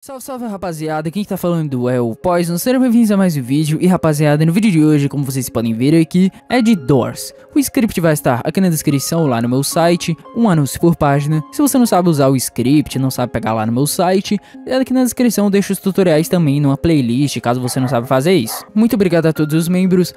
Salve, salve rapaziada, quem tá falando é o Poison, sejam bem-vindos a mais um vídeo. E rapaziada, no vídeo de hoje, como vocês podem ver aqui, é de Doors. O script vai estar aqui na descrição, lá no meu site, um anúncio por página. Se você não sabe usar o script, não sabe pegar lá no meu site, aqui na descrição eu deixo os tutoriais também numa playlist, caso você não sabe fazer isso. Muito obrigado a todos os membros,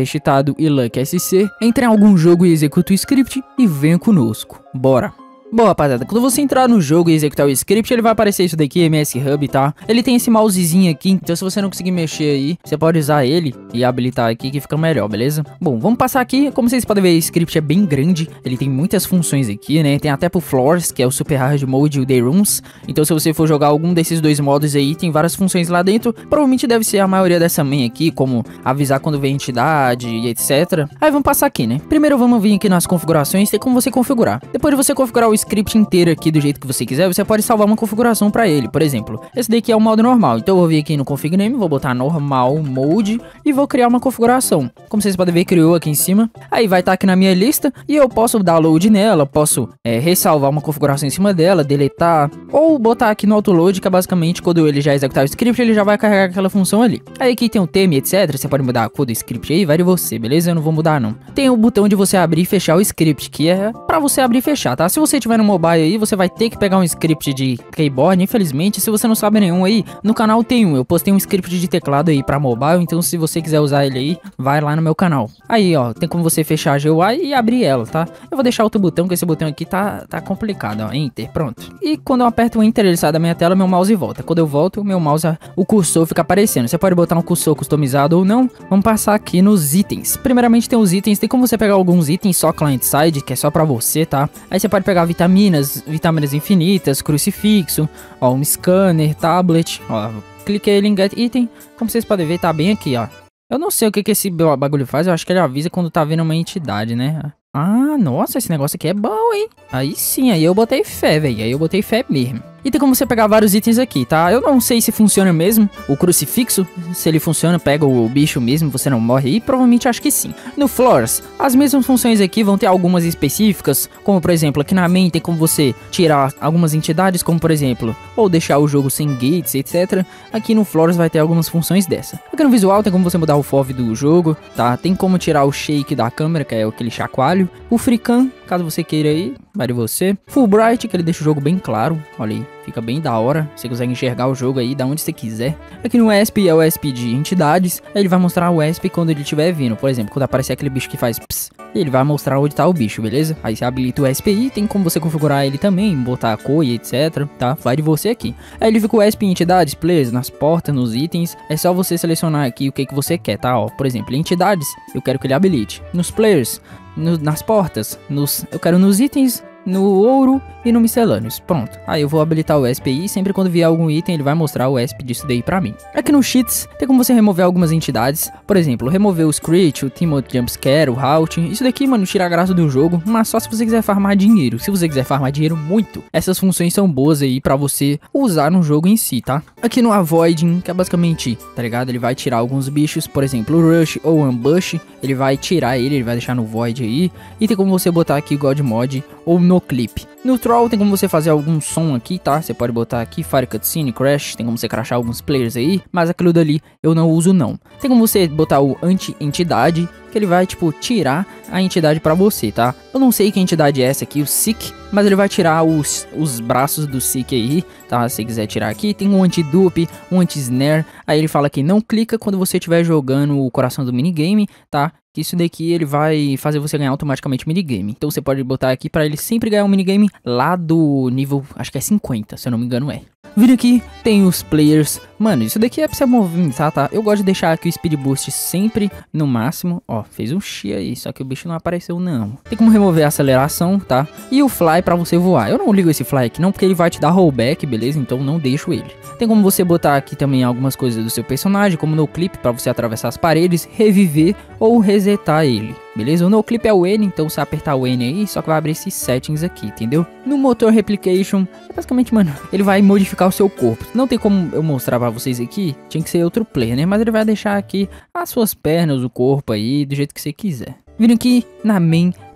HR e Lucky SC. Entre em algum jogo e execute o script e venha conosco. Bora! Bom, rapaziada, quando você entrar no jogo e executar o script, ele vai aparecer isso daqui, MS Hub, tá? Ele tem esse mousezinho aqui, então se você não conseguir mexer aí, você pode usar ele e habilitar aqui que fica melhor, beleza? Bom, vamos passar aqui. Como vocês podem ver, o script é bem grande, ele tem muitas funções aqui, né? Tem até pro Floors, que é o Super Hard Mode e o The Rooms. Então se você for jogar algum desses dois modos aí, tem várias funções lá dentro. Provavelmente deve ser a maioria dessa main aqui, como avisar quando vem entidade e etc. Aí vamos passar aqui, né? Primeiro vamos vir aqui nas configurações, tem como você configurar. Depois de você configurar o script inteiro aqui do jeito que você quiser, você pode salvar uma configuração pra ele. Por exemplo, esse daqui é o modo normal, então eu vou vir aqui no config name, vou botar normal mode e vou criar uma configuração. Como vocês podem ver, criou aqui em cima. Aí vai estar aqui na minha lista e eu posso dar load nela, posso ressalvar uma configuração em cima dela, deletar, ou botar aqui no autoload, que é basicamente quando ele já executar o script, ele já vai carregar aquela função ali. Aí aqui tem o tema, etc, você pode mudar a cor do script aí, vai de você, beleza? Eu não vou mudar não. Tem o botão de você abrir e fechar o script, que é pra você abrir e fechar, tá? Se você tiver no mobile aí, você vai ter que pegar um script de keyboard. Infelizmente, se você não sabe nenhum aí, no canal tem um. Eu postei um script de teclado aí pra mobile, então se você quiser usar ele aí, vai lá no meu canal. Aí, ó, tem como você fechar a GUI e abrir ela, tá? Eu vou deixar outro botão, que esse botão aqui tá complicado, ó, Enter, pronto. E quando eu aperto o Enter, ele sai da minha tela, meu mouse volta. Quando eu volto, meu mouse, o cursor fica aparecendo. Você pode botar um cursor customizado ou não. Vamos passar aqui nos itens. Primeiramente tem os itens, tem como você pegar alguns itens só client-side, que é só pra você, tá? Aí você pode pegar vitaminas infinitas, crucifixo, ó, um scanner, tablet, ó, cliquei ele em get item, como vocês podem ver, tá bem aqui, ó. Eu não sei o que esse bagulho faz, eu acho que ele avisa quando tá vindo uma entidade, né? Ah, nossa, esse negócio aqui é bom, hein? Aí sim, aí eu botei fé, velho, aí eu botei fé mesmo. E tem como você pegar vários itens aqui, tá? Eu não sei se funciona mesmo o crucifixo. Se ele funciona, pega o bicho mesmo, você não morre. E provavelmente acho que sim. No Floors, as mesmas funções aqui vão ter algumas específicas. Como por exemplo, aqui na main tem como você tirar algumas entidades, como por exemplo, ou deixar o jogo sem gates, etc. Aqui no Floors vai ter algumas funções dessa. Aqui no visual tem como você mudar o FOV do jogo, tá? Tem como tirar o shake da câmera, que é aquele chacoalho. O FreeCam, caso você queira aí, vai de você. Full Bright, que ele deixa o jogo bem claro, olha aí. Fica bem da hora, você consegue enxergar o jogo aí da onde você quiser. Aqui no ESP é o ESP de entidades, ele vai mostrar o ESP quando ele estiver vindo. Por exemplo, quando aparecer aquele bicho que faz ps, ele vai mostrar onde tá o bicho, beleza? Aí você habilita o ESP, tem como você configurar ele também, botar a cor e etc, tá? Vai de você aqui. Aí ele fica o ESP em entidades, players, nas portas, nos itens. É só você selecionar aqui o que você quer, tá? Ó, por exemplo, em entidades, eu quero que ele habilite. Nos players, nas portas, eu quero nos itens, no ouro e no miscelâneos. Pronto, aí eu vou habilitar o ESP e sempre quando vier algum item ele vai mostrar o ESP disso daí pra mim. Aqui no Cheats tem como você remover algumas entidades. Por exemplo, remover o Screech, o Timothy Jumpscare, o Halt. Isso daqui, mano, tira a graça do jogo, mas só se você quiser farmar dinheiro. Se você quiser farmar dinheiro muito, essas funções são boas aí pra você usar no jogo em si, tá? Aqui no Avoiding, que é basicamente, tá ligado? Ele vai tirar alguns bichos, por exemplo, o Rush ou o Ambush. Ele vai tirar ele vai deixar no Void aí. E tem como você botar aqui God Mod ou no clip. No Troll tem como você fazer algum som aqui, tá? Você pode botar aqui Fire Cutscene, Crash, tem como você crashar alguns players aí, mas aquilo dali eu não uso não. Tem como você botar o anti-entidade, que ele vai, tipo, tirar a entidade pra você, tá? Eu não sei que entidade é essa aqui, o Seek, mas ele vai tirar os braços do Seek aí, tá? Se você quiser tirar aqui, tem um anti-dupe, um anti-snare, aí ele fala que não clica quando você estiver jogando o coração do minigame, tá? Que isso daqui ele vai fazer você ganhar automaticamente minigame. Então você pode botar aqui pra ele sempre ganhar um minigame lá do nível, acho que é 50, se eu não me engano é. Vindo aqui, tem os players. Mano, isso daqui é pra você movimentar, tá? Eu gosto de deixar aqui o Speed Boost sempre no máximo. Ó, fez um chi aí, só que o bicho não apareceu não. Tem como remover a aceleração, tá? E o Fly pra você voar. Eu não ligo esse Fly aqui não, porque ele vai te dar rollback, beleza? Então não deixo ele. Tem como você botar aqui também algumas coisas do seu personagem, como no clip, pra você atravessar as paredes, reviver ou resetar ele. Beleza? O no clip é o N, então você apertar o N aí, só que vai abrir esses settings aqui, entendeu? No motor replication, basicamente, mano, ele vai modificar o seu corpo. Não tem como eu mostrar pra vocês aqui, tinha que ser outro player, né? Mas ele vai deixar aqui as suas pernas, o corpo aí, do jeito que você quiser. Vindo aqui na main,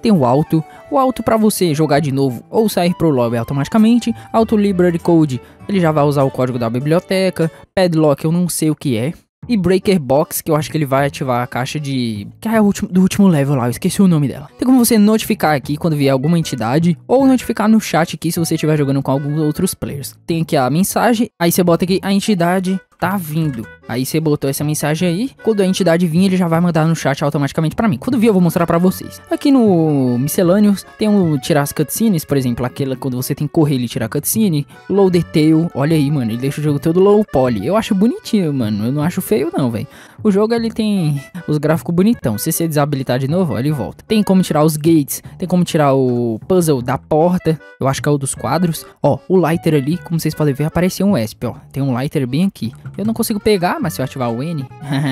Tem o alto pra você jogar de novo ou sair pro lobby automaticamente. Auto Library Code, ele já vai usar o código da biblioteca. Padlock, eu não sei o que é. E Breaker Box, que eu acho que ele vai ativar a caixa de... que é do último level lá, eu esqueci o nome dela. Tem como você notificar aqui quando vier alguma entidade, ou notificar no chat aqui se você estiver jogando com alguns outros players. Tem aqui a mensagem, aí você bota aqui, a entidade tá vindo. Aí você botou essa mensagem aí, quando a entidade vir, ele já vai mandar no chat automaticamente pra mim. Quando vir, eu vou mostrar pra vocês. Aqui no Miscellaneous, tem o tirar as cutscenes, por exemplo, aquela quando você tem que correr, ele tira a cutscene. Low Detail, olha aí, mano, ele deixa o jogo todo low poly. Eu acho bonitinho, mano, eu não acho feio não, velho. O jogo, ele tem os gráficos bonitão. Se você desabilitar de novo, ó, ele volta. Tem como tirar os gates, tem como tirar o puzzle da porta, eu acho que é o dos quadros. Ó, o lighter ali, como vocês podem ver, apareceu um ESP, ó. Tem um lighter bem aqui. Eu não consigo pegar, mas se eu ativar o N,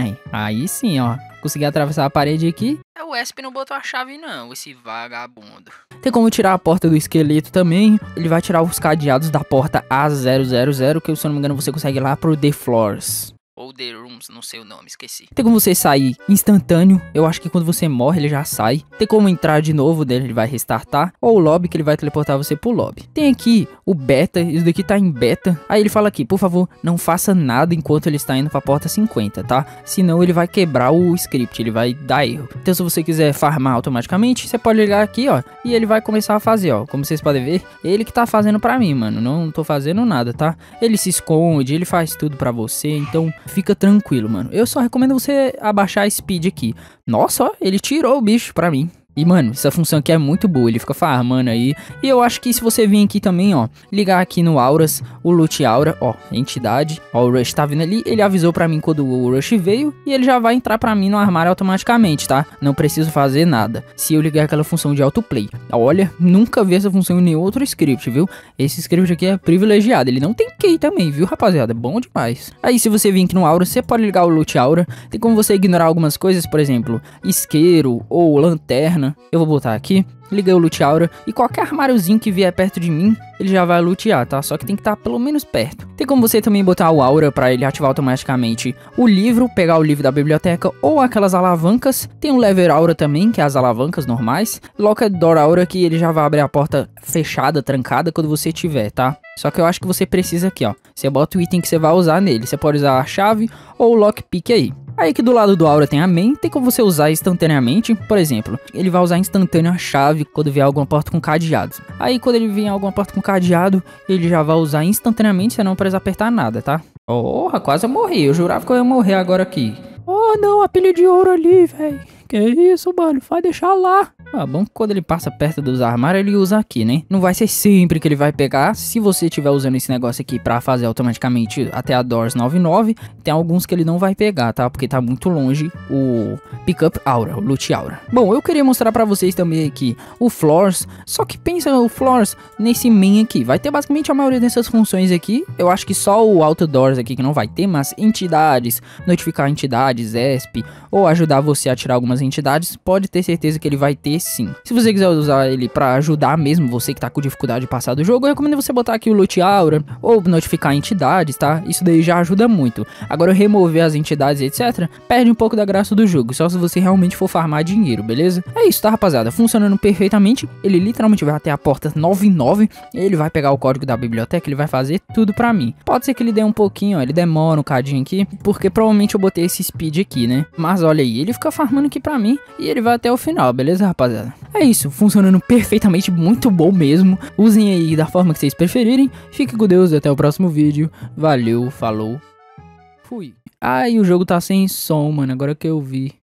aí sim, ó. Consegui atravessar a parede aqui. O ESP não botou a chave não, esse vagabundo. Tem como tirar a porta do esqueleto também. Ele vai tirar os cadeados da porta A000, que se eu não me engano você consegue ir lá pro The Floors. Ou The Rooms, não sei o nome, esqueci. Tem como você sair instantâneo. Eu acho que quando você morre ele já sai. Tem como entrar de novo dele, ele vai restartar. Ou o lobby, que ele vai teleportar você pro lobby. Tem aqui o beta, isso daqui tá em beta. Aí ele fala aqui, por favor, não faça nada enquanto ele está indo pra porta 50, tá? Senão ele vai quebrar o script, ele vai dar erro. Então se você quiser farmar automaticamente, você pode ligar aqui, ó. E ele vai começar a fazer, ó. Como vocês podem ver, ele que tá fazendo pra mim, mano. Não tô fazendo nada, tá? Ele se esconde, ele faz tudo pra você, então... fica tranquilo, mano. Eu só recomendo você abaixar a speed aqui. Nossa, ó, ele tirou o bicho pra mim. E, mano, essa função aqui é muito boa, ele fica farmando aí. E eu acho que se você vir aqui também, ó, ligar aqui no Auras, o Loot Aura, ó, entidade, ó, o Rush tá vindo ali, ele avisou pra mim quando o Rush veio e ele já vai entrar pra mim no armário automaticamente, tá? Não preciso fazer nada, se eu ligar aquela função de autoplay. Olha, nunca vi essa função em nenhum outro script, viu? Esse script aqui é privilegiado, ele não tem key também, viu, rapaziada? É bom demais. Aí, se você vir aqui no Aura, você pode ligar o Loot Aura, tem como você ignorar algumas coisas, por exemplo, isqueiro ou lanterna. Eu vou botar aqui, liguei o Loot Aura e qualquer armáriozinho que vier perto de mim, ele já vai lutear, tá? Só que tem que estar pelo menos perto. Tem como você também botar o Aura pra ele ativar automaticamente o livro, pegar o livro da biblioteca ou aquelas alavancas. Tem o Lever Aura também, que é as alavancas normais. Locked Door Aura, que ele já vai abrir a porta fechada, trancada, quando você tiver, tá? Só que eu acho que você precisa aqui, ó. Você bota o item que você vai usar nele. Você pode usar a chave ou o lockpick aí. Aí aqui do lado do Aura tem a main, tem como você usar instantaneamente. Por exemplo, ele vai usar instantâneo a chave quando vier alguma porta com cadeados. Aí quando ele vier alguma porta com cadeado, ele já vai usar instantaneamente, você não precisa apertar nada, tá? Porra, quase eu morri, eu jurava que eu ia morrer agora aqui. Oh não, a pilha de ouro ali, velho. Que isso, mano, vai deixar lá. Ah, bom que quando ele passa perto dos armários, ele usa aqui, né? Não vai ser sempre que ele vai pegar. Se você estiver usando esse negócio aqui pra fazer automaticamente até a Doors 99, tem alguns que ele não vai pegar, tá? Porque tá muito longe o Pickup Aura, o Loot Aura. Bom, eu queria mostrar pra vocês também aqui o Floors. Só que pensa o Floors nesse main aqui. Vai ter basicamente a maioria dessas funções aqui. Eu acho que só o Outdoors aqui que não vai ter, mas entidades, notificar entidades, ESP, ou ajudar você a tirar algumas entidades, pode ter certeza que ele vai ter sim. Se você quiser usar ele pra ajudar mesmo você que tá com dificuldade de passar do jogo, eu recomendo você botar aqui o Loot Aura ou notificar entidades, tá? Isso daí já ajuda muito. Agora remover as entidades e etc, perde um pouco da graça do jogo, só se você realmente for farmar dinheiro, beleza? É isso, tá, rapaziada? Funcionando perfeitamente, ele literalmente vai até a porta 99, ele vai pegar o código da biblioteca, ele vai fazer tudo pra mim. Pode ser que ele dê um pouquinho, ó, ele demora um cadinho aqui, porque provavelmente eu botei esse speed aqui, né? Mas olha aí, ele fica farmando aqui pra mim e ele vai até o final, beleza, rapaziada? É isso, funcionando perfeitamente, muito bom mesmo. Usem aí da forma que vocês preferirem. Fique com Deus e até o próximo vídeo. Valeu, falou, fui. Ai, o jogo tá sem som, mano, agora que eu vi.